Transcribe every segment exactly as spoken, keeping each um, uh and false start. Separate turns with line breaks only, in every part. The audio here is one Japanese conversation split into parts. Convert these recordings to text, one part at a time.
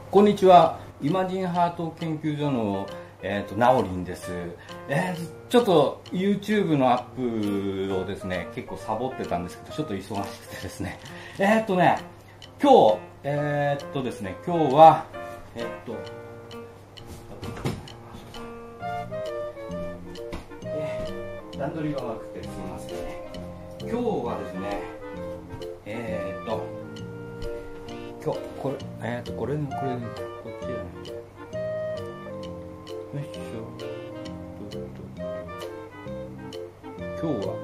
こんにちは。イマジンハート研究所の、えー、とナオリンです、えー。ちょっと YouTube のアップをですね、結構サボってたんですけど、ちょっと忙しくてですね。えー、っとね、今日、えー、っとですね、今日は、えー、っと、えー、段取りが悪くてすみませんね。今日はですね、えー、っと、今日これえっ、ー、とこれこれこっちじゃないよいしょ。今日は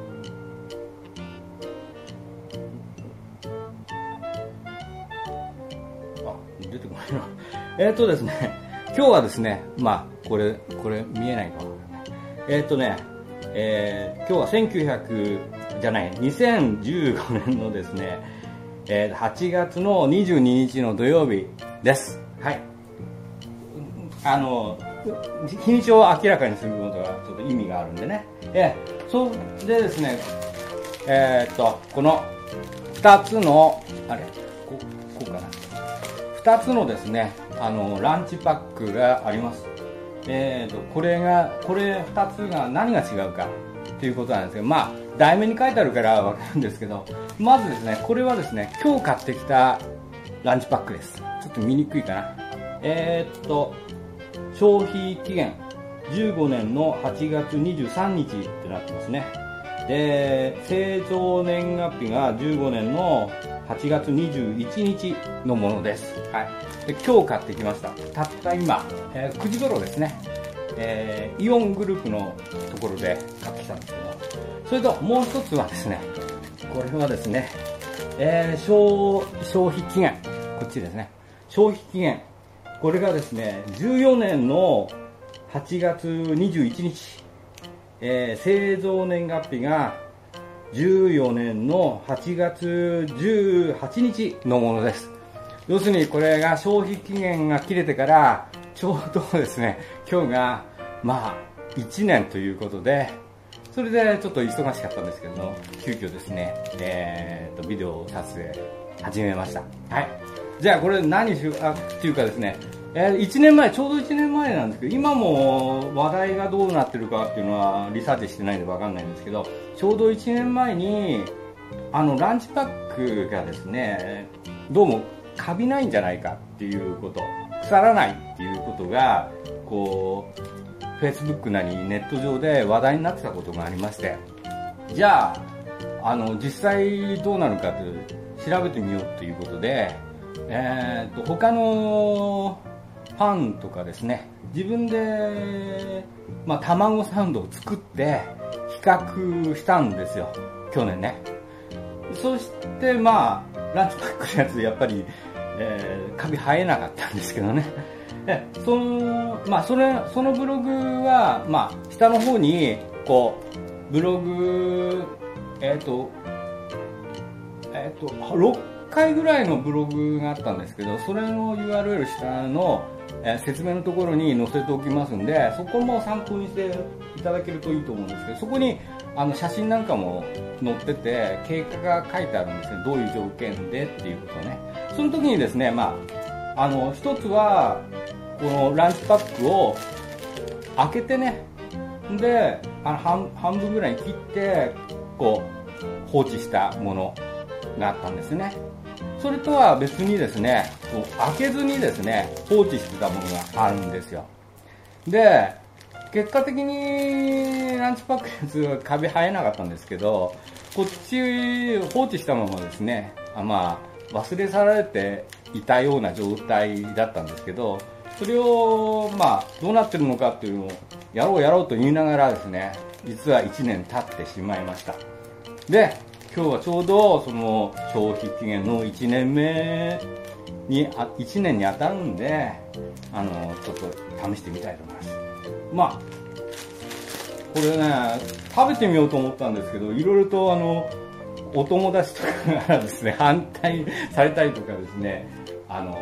あ出てこないな。えっとですね今日はですね、まあこれこれ見えないか。えっ、ー、とね、えー、今日はせんきゅうひゃくじゃないにせんじゅうごねんのですね。えー、はちがつのにじゅうににちの土曜日です。はい。あの日にちを明らかにすることがちょっと意味があるんでね。えー、そうでですね、えー、っとこのふたつのあれここうかな。ふたつのですねあのランチパックがあります。えー、っとこれがこれふたつが何が違うかということなんですけど、まあ題名に書いてあるからわかるんですけど、まずですね、これはですね、今日買ってきたランチパックです。ちょっと見にくいかな。えー、っと、消費期限じゅうごねんのはちがつにじゅうさんにちってなってますね。で、製造年月日がじゅうごねんのはちがつにじゅういちにちのものです。はい。で、今日買ってきました。たった今、えー、くじ頃ですね。えー、イオングループのところで買ってきたんですけど、それともう一つはですね、これはですね、えー、消, 消費期限、こっちですね、消費期限、これがですね、じゅうよねんのはちがつにじゅういちにち、えー、製造年月日がじゅうよねんのはちがつじゅうはちにちのものです。要するにこれが消費期限が切れてからちょうどですね、今日がまあいちねんということで、それでちょっと忙しかったんですけど、急遽ですね、えー、とビデオ撮影始めました。はい。じゃあこれ何しようあっていうかですね、えー、いちねんまえ、ちょうどいちねんまえなんですけど、今も話題がどうなってるかっていうのはリサーチしてないんでわかんないんですけど、ちょうどいちねんまえにあのランチパックがですね、どうもカビないんじゃないかっていうこと、腐らないっていうことがこうFacebook なりネット上で話題になってたことがありまして、じゃあ、あの実際どうなるかと調べてみようということで、えー、と他のパンとかですね、自分で、まあ、卵サンドを作って比較したんですよ、去年ね。そしてまあランチパックのやつやっぱり、えー、カビ生えなかったんですけどね。でそのまあそれそのブログはまあ下の方にこうブログえっ、ー、とえっ、ー、とろっかいぐらいのブログがあったんですけど、それの ユーアールエル 下の、えー、説明のところに載せておきますんで、そこも参考にしていただけるといいと思うんですけど、そこにあの写真なんかも載ってて経過が書いてあるんですね。どういう条件でっていうことをね。その時にですね、まああの一つはこのランチパックを開けてね、であの 半, 半分ぐらいに切ってこう放置したものがあったんですね。それとは別にですね、こう開けずにですね放置してたものがあるんですよ。で結果的にランチパックのやつはカビ生えなかったんですけど、こっち放置したままですね、あまあ忘れ去られていたような状態だったんですけど、それをまあどうなってるのかっていうのをやろうやろうと言いながらですね、実はいちねん経ってしまいました。で今日はちょうどその消費期限のいちねんめにあいちねんに当たるんで、あのちょっと試してみたいと思います。まあこれね食べてみようと思ったんですけど、いろいろとあのお友達とかからですね反対されたりとかですね、あの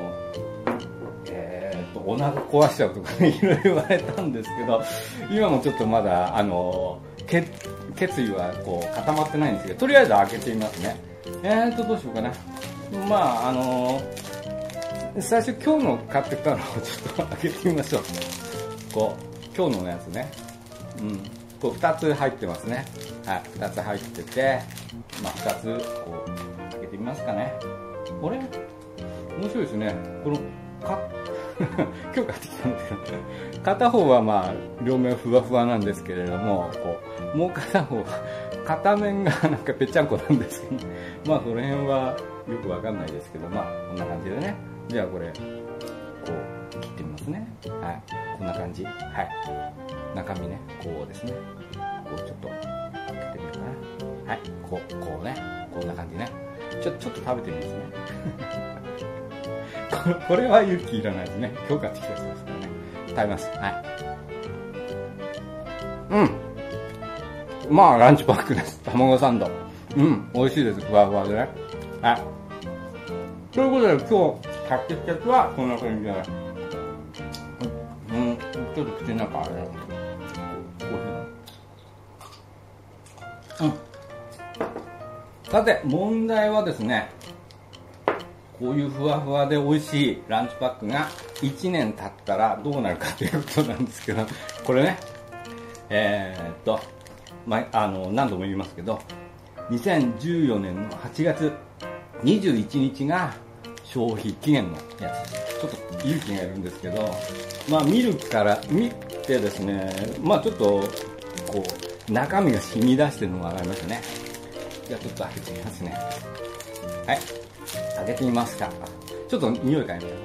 お腹壊しちゃうとかね、いろいろ言われたんですけど、今もちょっとまだあの決決意はこう固まってないんですけど、とりあえず開けてみますね。えーとどうしようかな。まああの最初今日の買ってたのをちょっと開けてみましょう。こう今日のやつね、うん、こうふたつ入ってますね。はい、ふたつ入ってて、まあ、ふたつこう開けてみますかね。これ面白いですね。このか今日買ってきたんですけど、片方はまあ両面ふわふわなんですけれども、こうもう片方は片面がなんかぺっちゃんこなんですけど、まあその辺はよくわかんないですけど、まあこんな感じでね。じゃあこれこう切ってみますね。はい、こんな感じ。はい、中身ね、こうですね。こうちょっと開けてみようかな。はい、こうこうね、こんな感じね。ちょちょっと食べてみますね。これこれは勇気いらないですね。今日買ってきたやつですからね。食べます。はい。うん。まあランチパックです。卵サンド。うん、美味しいです。ふわふわでね。はい。ということで今日買ってきたやつはこんな感じで、うん、ちょっと口の中あれなんだけど、コーヒー。うん。さて問題はですね、こういうふわふわで美味しいランチパックがいちねん経ったらどうなるかということなんですけど、これね、えー、っと、まあ、あの何度も言いますけど、にせんじゅうよねんのはちがつにじゅういちにちが消費期限のやつ。ちょっと勇気がいるんですけど、まあ見るから見てですね、まあちょっとこう中身が染み出してるのが分かりましたね。じゃあちょっと開けてみますね。はい、開けてみますか。ちょっと匂い嗅いでみよ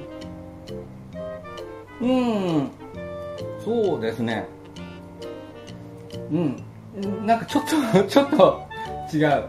う。うーん、そうですね。うん、なんかちょっとちょっと違う。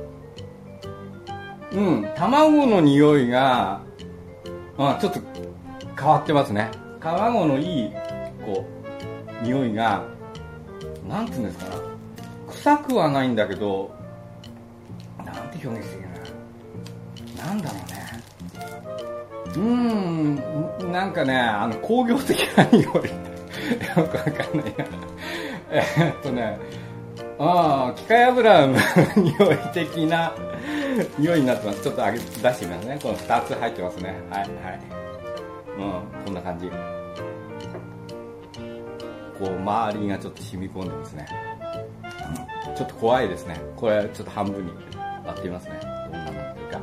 うん、卵の匂いが、あ、ちょっと変わってますね。卵のいいこう匂いが、なんていうんですかな、臭くはないんだけど、なんて表現していいかな、なんだろうね。うーん、なんかね、あの工業的な匂いよくわかんないな。えっとね、ああ、機械油の匂い的な匂いになってます。ちょっと上げ出してみますね。このふたつ入ってますね。はいはい。うん、こんな感じ。こう周りがちょっと染み込んでますね。うん、ちょっと怖いですね。これちょっと半分に割ってみますね。どんなになってるか。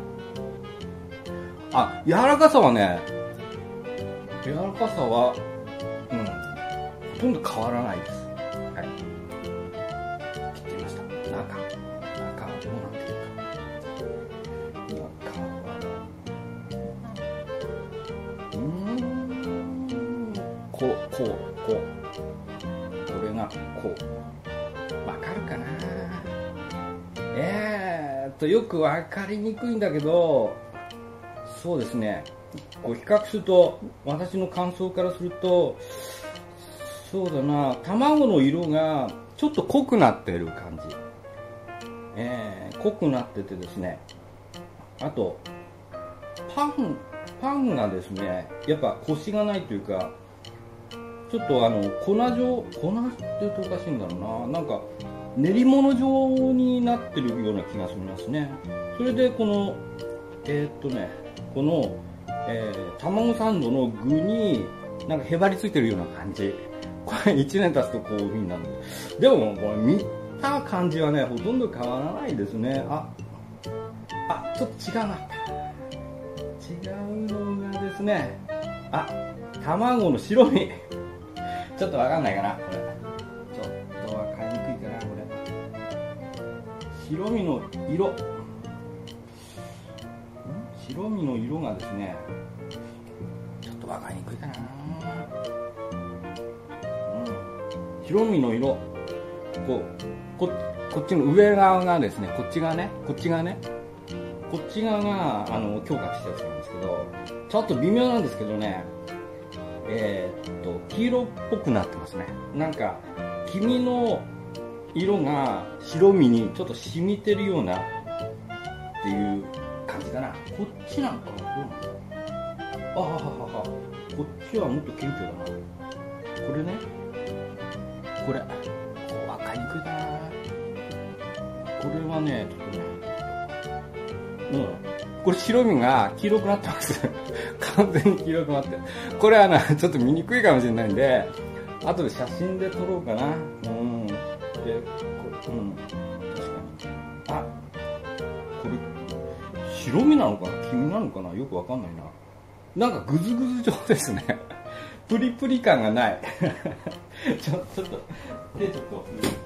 あ、柔らかさはね、柔らかさは、うん、ほとんど変わらないです。はい。切ってみました。中、中はどうなっているか。中は、うーん、こう、こう、こう。これがこう。わかるかな。えーっと、よくわかりにくいんだけど、そうですね。こう比較すると、私の感想からすると、そうだな、卵の色がちょっと濃くなってる感じ。えー、濃くなっててですね、あと、パン、パンがですね、やっぱコシがないというか、ちょっとあの、粉状、粉って言うとおかしいんだろうな、なんか、練り物状になってるような気がしますね。それでこの、えー、っとね、この、えー、卵サンドの具になんかへばりついてるような感じ。これいちねん経つとこういう風になるんで。でもこれ見た感じはね、ほとんど変わらないですね。あ、あ、ちょっと違うな。違うのがですね、あ、卵の白身。ちょっとわかんないかな、これ。ちょっとわかりにくいかな、これ。白身の色。白身の色がですね、ちょっとわかりにくいかな、うん、白身の色、こう こ, こっちの上側がですね、こっち側ね、こっち側ね、こっち側があの強化したやつなんですけど、ちょっと微妙なんですけどね、えー、っと黄色っぽくなってますね。なんか黄身の色が白身にちょっと染みてるようなっていう感じかな。こっちなんかな、どうなの。あはははは、こっちはもっと謙虚だな。これね、これこう分かりにくいかな。これはね、ちょっとね、うん、 これ白身が黄色くなってます完全に黄色くなってる。これはなちょっと見にくいかもしれないんで後で写真で撮ろうかな。うんでこれうん確かにあこれ白身なのかな黄身なのかなよくわかんないな。なんかグズグズ状ですねプリプリ感がないちょちょっと手ちょっと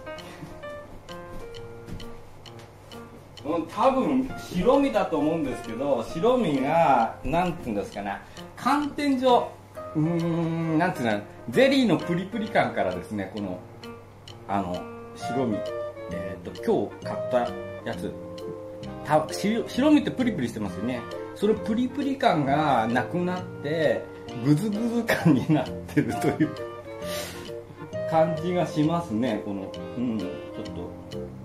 うん、多分白身だと思うんですけど白身がなんていうんですかね寒天状うーんなんていうのゼリーのプリプリ感からですねこのあの白身えっ、ー、と今日買ったやつた白白身ってプリプリしてますよね。そのプリプリ感がなくなってグズグズ感になってるという感じがしますね。このうんちょっと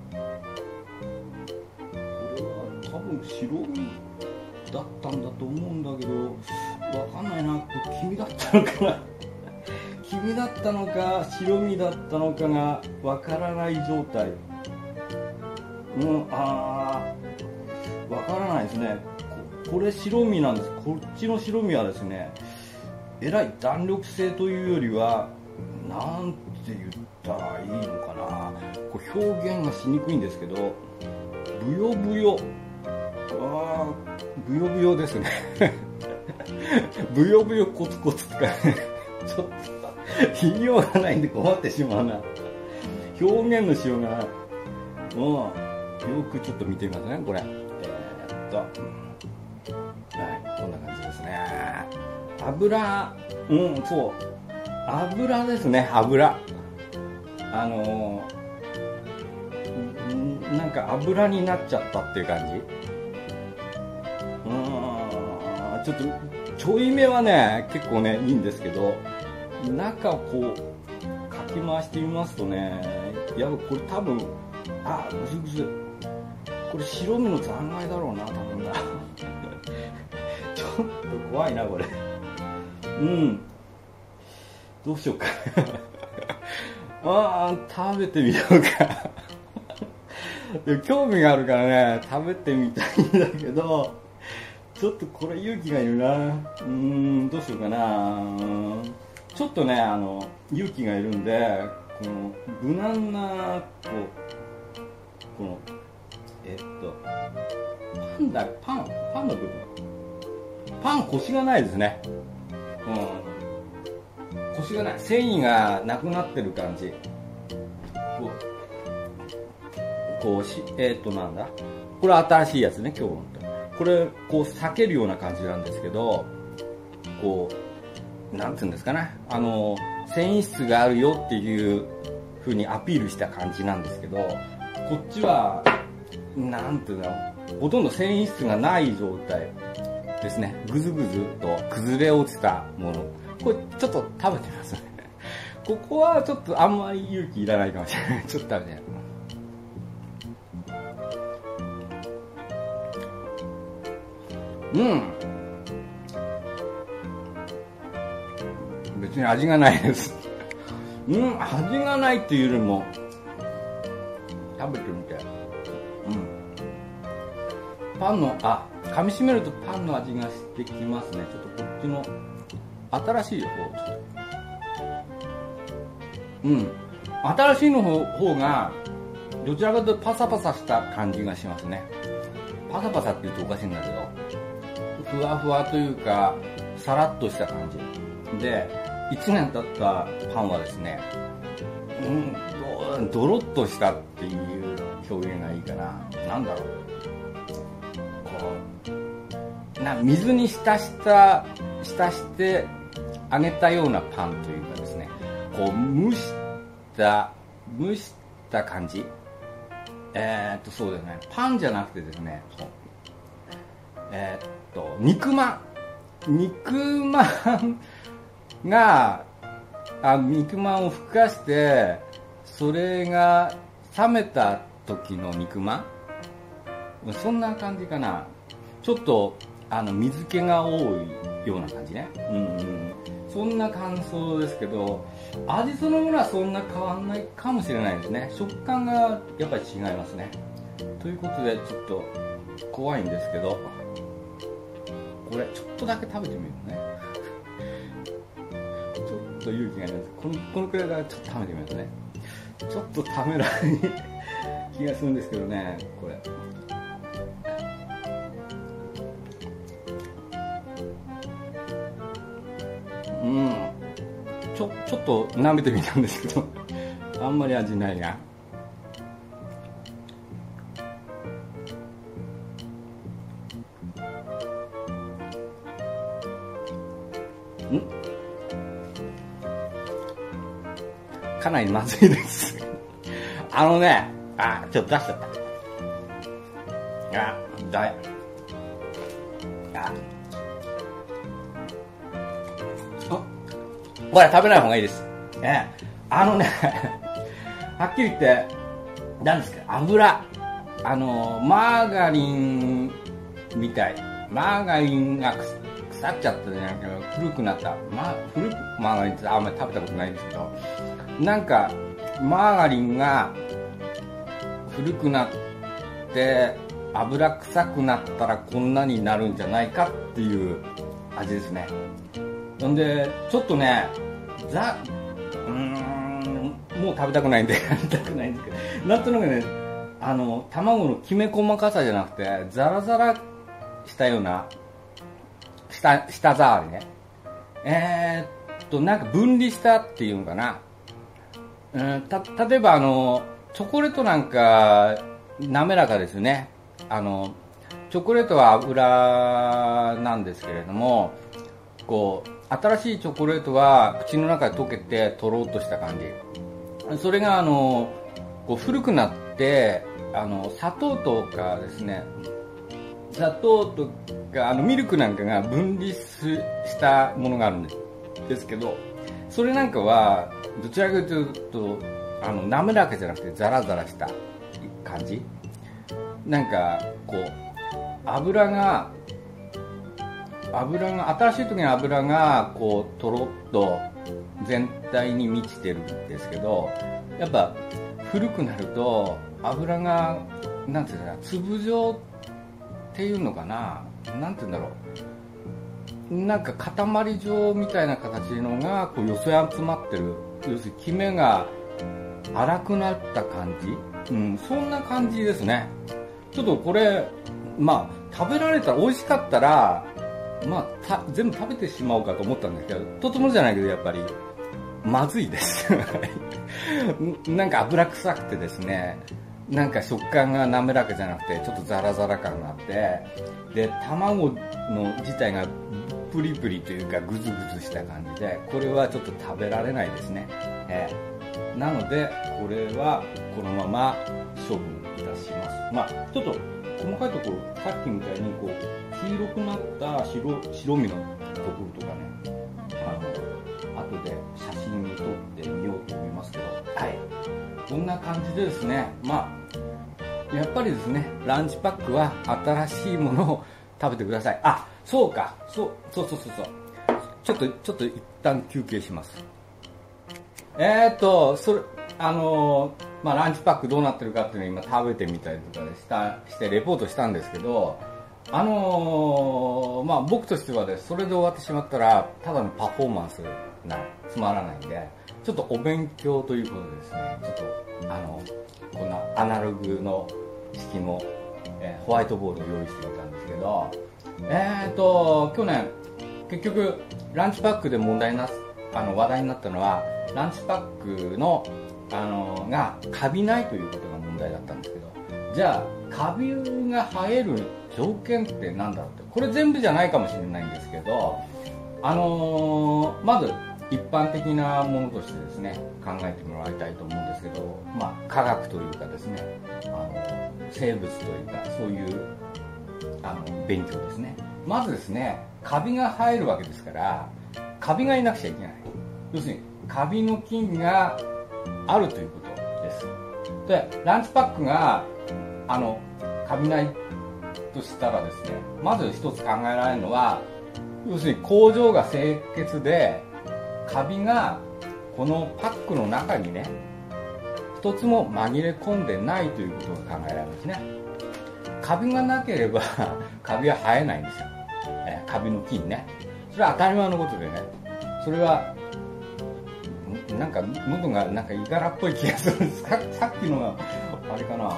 多分白身だったんだと思うんだけどわかんないな。これ黄身だったのかな黄身だったのか白身だったのかがわからない状態。うんあーわからないですね。 こ, これ白身なんです。こっちの白身はですねえらい弾力性というよりはなんて言ったらいいのかな。これ表現がしにくいんですけどブヨブヨあブヨブヨですねブヨブヨコツコツとかねちょっと言いようがないんで困ってしまうな。表現のしようがない。うんよくちょっと見てみますねこれ。えー、っとはいこんな感じですね。油うんそう油ですね。油あのー、なんか油になっちゃったっていう感じ。うーんちょっとちょい目はね結構ねいいんですけど中をこうかき回してみますとねやっぱこれ多分あグズグズこれ白身の残骸だろうな多分なちょっと怖いなこれ。うんどうしようかあー食べてみようかで興味があるからね食べてみたいんだけどちょっとこれ勇気がいるな。うーんどうしようかな。ちょっとねあの勇気がいるんでこの無難なこうこのえっとパンだパンパンの部分パンコシがないですね。うんコシがない繊維がなくなってる感じ。こうこうしえっとなんだこれ新しいやつね今日のこれこう裂けるような感じなんですけどこうなんていうんですかねあの繊維質があるよっていう風にアピールした感じなんですけどこっちはなんていうのほとんど繊維質がない状態ですね。ぐずぐずと崩れ落ちたものこれちょっと食べてみますねここはちょっとあんまり勇気いらないかもしれないちょっと食べてうん別に味がないですうん味がないっていうよりも食べてみてうんパンのあ噛み締めるとパンの味がしてきますね。ちょっとこっちの新しい方ちょっとうん新しいの方方がどちらかというとパサパサした感じがしますね。パサパサって言うとおかしいんだけどふわふわというかさらっとした感じでいちねん経ったパンはですねうんドロッとしたっていう表現がいいかな。なんだろうこうな水に浸した浸して揚げたようなパンというかですねこう蒸した蒸した感じえー、っとそうですねパンじゃなくてですねえー、っと肉まん肉まんがあ肉まんをふかしてそれが冷めた時の肉まんそんな感じかな。ちょっとあの水気が多いような感じね、うんうん、そんな感想ですけど味そのものはそんな変わんないかもしれないですね。食感がやっぱり違いますね。ということでちょっと怖いんですけどこれちょっとだけ食べてみるね。ちょっと勇気がないです。このこのくらいだからちょっと食べてみますね。ちょっとためらい気がするんですけどね、これ。うん、ちょちょっと舐めてみたんですけどあんまり味ないな。んかなりまずいですあのね、あ、ちょっと出しちゃった。あ、だいあこれ食べない方がいいです。ね、あのねはっきり言って、なんですか、油、あのマーガリンみたい、マーガリンが腐っちゃったじゃないけど、古くなった、ま、古くマーガリンってあんまり食べたことないんですけど、なんかマーガリンが古くなって油臭くなったらこんなになるんじゃないかっていう味ですね。なんでちょっとね、ザうーんもう食べたくないんでやりたくないんですけど、なんとなくね、あの卵のきめ細かさじゃなくてザラザラしたような舌舌触りね、えー、っとなんか分離したっていうのかな、うん、た例えばあのチョコレートなんか滑らかですね。あのチョコレートは油なんですけれども、こう新しいチョコレートは口の中で溶けてとろっとした感じ。それがあのこう古くなってあの砂糖とかですね、砂糖とかあのミルクなんかが分離したものがあるんですけど、それなんかはどちらかというとあの滑らかじゃなくてザラザラした感じ。なんかこう油が油が新しい時に油がこうとろっと全体に満ちてるんですけど、やっぱ古くなると油がなんていうんだろう、粒状っていうのかな、なんていうんだろう、なんか塊状みたいな形のがこう寄せ集まってる、要するにキメが粗くなった感じ、うん、そんな感じですね。ちょっとこれまあ食べられたら美味しかったらまあ、た全部食べてしまおうかと思ったんですけど、とてもじゃないけどやっぱりまずいですなんか油臭くてですね、なんか食感が滑らかじゃなくてちょっとザラザラ感があって、で卵の自体がプリプリというかグズグズした感じで、これはちょっと食べられないですね、えー、なのでこれはこのまま処分いたします。まあちょっと細かいところ、さっきみたいにこう黄色くなった白白身のところとかね、あの後で写真に撮ってみようと思いますけど、はい、こんな感じでですね、まあやっぱりですね、ランチパックは新しいものを食べてください。あ、そうか、そうそうそうそうそう、ちょっとちょっと一旦休憩します。えーっとそれあのーまあ、ランチパックどうなってるかっていうのを今食べてみたりとかでしたしてレポートしたんですけど、あのーまあ、僕としてはです、それで終わってしまったらただのパフォーマンスなつまらないんで、ちょっとお勉強ということでですね、ちょっとあのこんなアナログの式の、えー、ホワイトボードを用意してみたんですけど、えーと去年結局ランチパックで問題なあの話題になったのは、ランチパックのあのがカビないということが問題だったんですけど、じゃあカビが生える条件って何だろうって、これ全部じゃないかもしれないんですけど、あのー、まず一般的なものとしてですね考えてもらいたいと思うんですけど、まあ科学というかですね、あの生物というかそういうあの勉強ですね。まずですね、カビが生えるわけですからカビがいなくちゃいけない。要するにカビの菌があるということです。でランチパックがあのカビないとしたらですね、まず一つ考えられるのは、要するに工場が清潔でカビがこのパックの中にね一つも紛れ込んでないということが考えられますね。カビがなければカビは生えないんですよ。えカビの菌ね。それは当たり前のことでね。それはなんか喉がなんかいがらっぽい気がするんです。ささっきのがあれかな。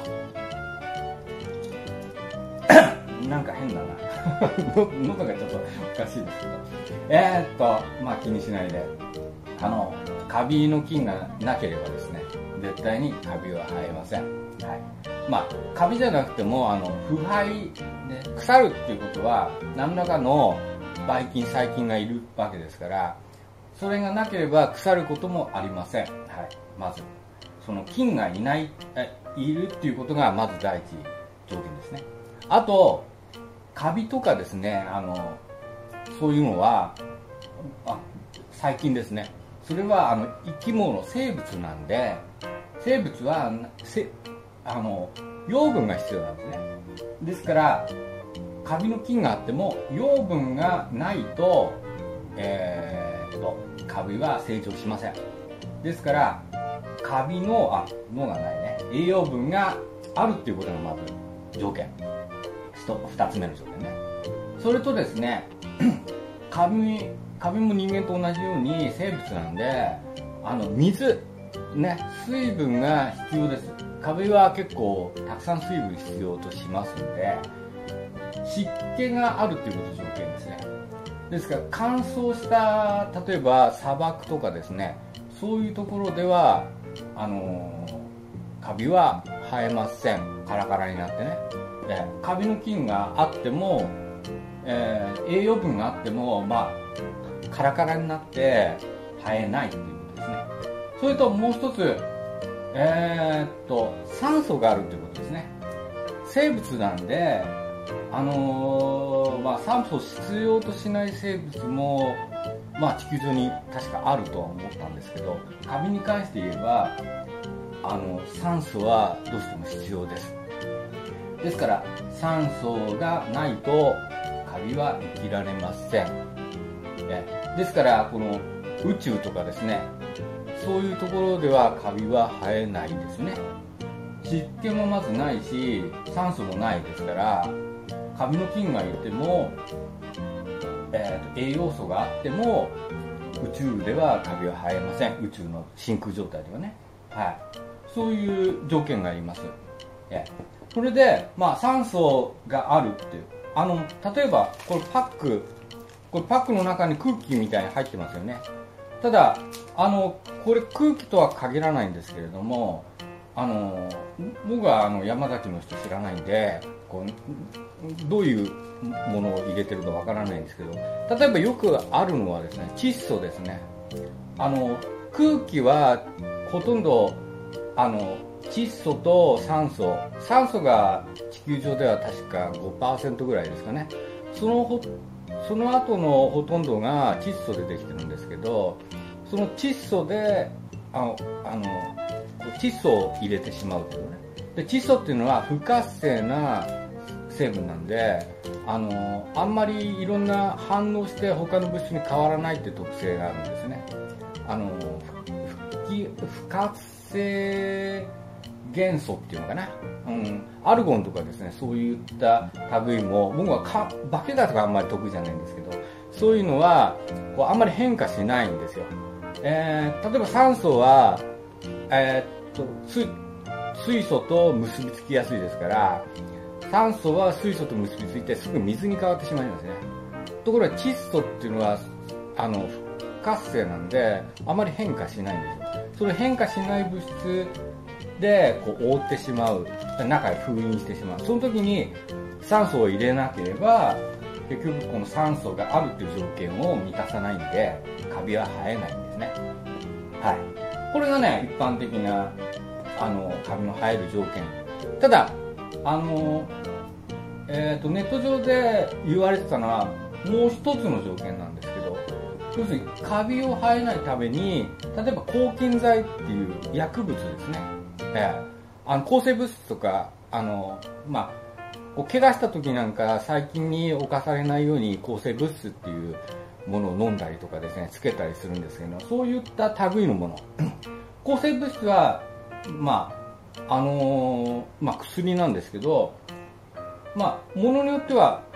なんか変だな。喉がちょっとおかしいですけど。えー、っとまあ気にしないで。あのカビの菌がなければですね、絶対にカビは生えません。はい。まあカビじゃなくてもあの腐敗、ね、腐るっていうことは何らかのばい菌細菌がいるわけですから、それがなければ腐ることもありません。はい。まずその菌がいないいるっていうことがまず第一条件ですね。あとカビとかですね、あのそういうのはあ細菌ですね。それはあの生き物生物なんで、生物はせあの養分が必要なんですね。ですからカビの菌があっても養分がないと、えー、とカビは成長しません。ですからカビのあのがないね栄養分があるっていうことがまず条件。ふたつめの条件ね。それとですねカビカビも人間と同じように生物なんで、あの水ね、水分が必要です。カビは結構たくさん水分必要としますので、湿気があるということが条件ですね。ですから乾燥した例えば砂漠とかですね、そういうところではあのカビは生えません。カラカラになってね。でカビの菌があっても、えー、栄養分があってもまあカラカラになって生えないということですね。それともう一つ、えー、っと酸素があるということですね。生物なんで、あのーまあ、酸素を必要としない生物も、まあ、地球上に確かあるとは思ったんですけど、カビに関して言えばあの酸素はどうしても必要です。ですから酸素がないとカビは生きられません。ですからこの宇宙とかですね、そういうところではカビは生えないですね。湿気もまずないし酸素もないですから、カビの菌がいても、えー、と栄養素があっても宇宙ではカビは生えません。宇宙の真空状態ではね、はい、そういう条件があります。えそれで、まあ、酸素があるっていう、あの例えばこれパックこれパックの中に空気みたいに入ってますよね。ただあのこれ空気とは限らないんですけれども、あの僕はあの山崎の人知らないんでこうどういうものを入れてるかわからないんですけど、例えばよくあるのはですね、窒素ですね。あの空気はほとんどあの窒素と酸素酸素が地球上では確か ごパーセント ぐらいですかね。そのほその後のほとんどが窒素でできてるんですけど、その窒素であのあの窒素を入れてしまうというね。で窒素っていうのは不活性な成分なんで、あのあんまりいろんな反応して他の物質に変わらないっていう特性があるんですね。あの不不活性元素っていうのかな、うん、アルゴンとかですね、そういった類も僕はか化学とかあんまり得意じゃないんですけど、そういうのはこうあんまり変化しないんですよ。えー、例えば酸素は、えー、っと水水素と結びつきやすいですから、酸素は水素と結びついてすぐ水に変わってしまいますね。ところが窒素っていうのはあの不活性なんであまり変化しないんですよ。それ変化しない物質でこう覆ってしまう、中へ封印してしまう。その時に酸素を入れなければ結局この酸素があるという条件を満たさないんでカビは生えないんですね。はい、これがね一般的なあのカビの生える条件。ただあの、えー、とネット上で言われてたのはもう一つの条件なんですけど、要するにカビを生えないために例えば抗菌剤っていう薬物ですね、えー、あの抗生物質とかあの、まあ、こう怪我した時なんか細菌に侵されないように抗生物質っていうものを飲んだりとかですねつけたりするんですけど、そういった類のもの抗生物質はまああのーまあ、薬なんですけど、まあ、ものによっては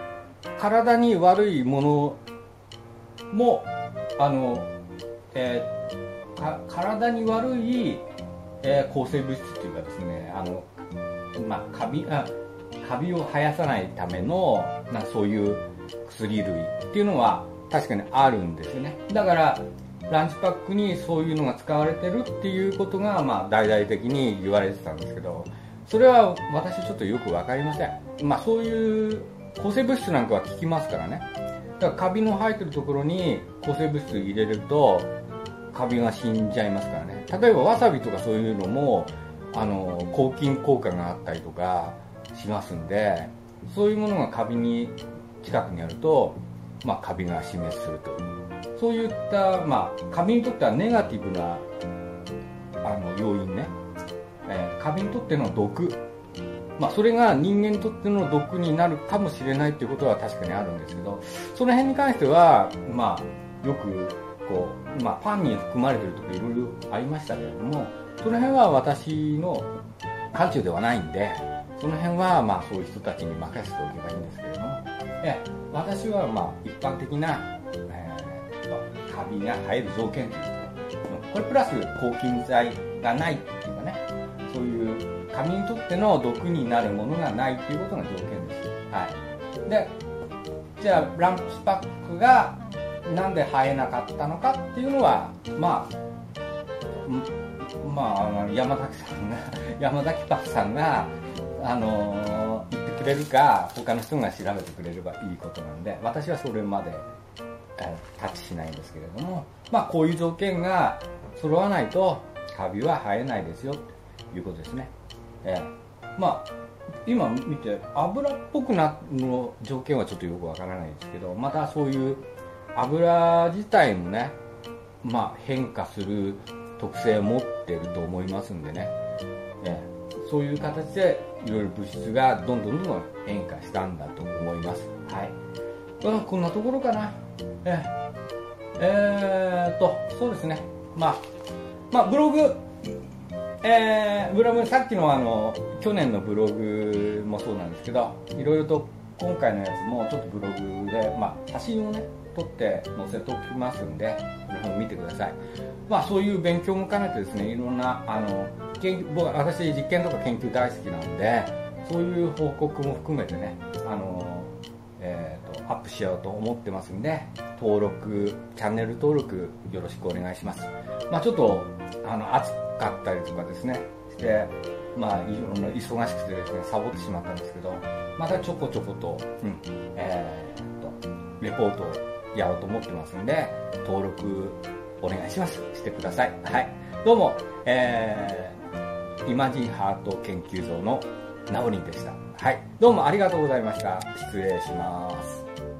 体に悪いものもあの、えー、か体に悪い、えー、抗生物質っていうかですね、あの、まあ、カビあカビを生やさないためのなそういう薬類っていうのは確かにあるんですよね。だからランチパックにそういうのが使われてるっていうことが、まあ、大々的に言われてたんですけど、それは私ちょっとよく分かりません。まあ、そういう抗生物質なんかは効きますからね。だからカビの生えてるところに抗生物質入れるとカビが死んじゃいますからね。例えばわさびとかそういうのもあの抗菌効果があったりとかしますんで、そういうものがカビに近くにあると、まあ、カビが死滅するという、そういった、まあ、カビにとってはネガティブなあの要因ね、えー、カビにとっての毒、まあ、それが人間にとっての毒になるかもしれないということは確かにあるんですけど、その辺に関しては、まあ、よくこう、まあ、パンに含まれているとかいろいろありましたけれども、その辺は私の範疇ではないんで、その辺はまあそういう人たちに任せておけばいいんですけれども、え私はまあ一般的な、えー、カビが生える条件というこれプラス抗菌剤がないっていうかね、そういうカビにとっての毒になるものがないっていうことが条件です。はい。で、じゃあランチパックがなんで生えなかったのかっていうのは、まあまあ、山崎さんが山崎パックさんが、あのー、言ってくれるか他の人が調べてくれればいいことなんで、私はそれまで、えー、タッチしないんですけれども、まあ、こういう条件が揃わないとカビは生えないですよということですね。えー、まあ今見て油っぽくなるの条件はちょっとよくわからないですけど、またそういう油自体もね、まあ、変化する特性を持っていると思いますんでね、えー、そういう形でいろいろ物質がどんどんどんどん変化したんだと思います。はい。まあ、こんなところかな。えー、えー、っとそうですね。まあまあブログ、えー、ブログさっきのあの去年のブログもそうなんですけど、いろいろと今回のやつもちょっとブログで、まあ、写真をね撮って載せておきますんで、この辺を見てください。まあ、そういう勉強も兼ねてですね、いろんなあの研究、僕私実験とか研究大好きなんで、そういう報告も含めてね、あの、えー、とアップしようと思ってますんで、登録チャンネル登録よろしくお願いします。まあ、ちょっとあの暑かったりとかですねして、まあ、いろんな忙しくてですねサボってしまったんですけど、またちょこちょこと、うん、えー、とレポートをやろうと思ってますんで、登録お願いします。してください。はい。どうも、えー、イマジンハート研究所のナオリンでした。はい。どうもありがとうございました。失礼します。